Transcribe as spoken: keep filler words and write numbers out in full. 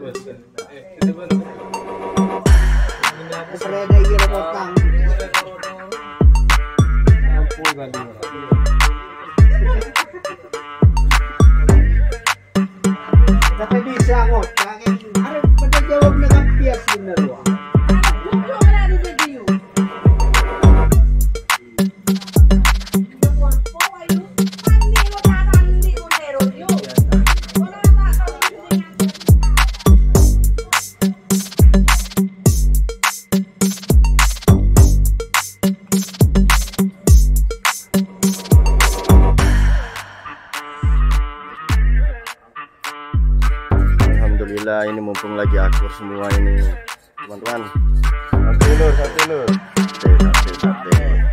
Kereda iya potang. Tapi bisa ngot, kangen. Ada pada jawab dengan bias bener wah. Alhamdulillah ini mumpung lagi akur semua ini teman-teman. Sate lur, sate lur. Sate, sate, sate.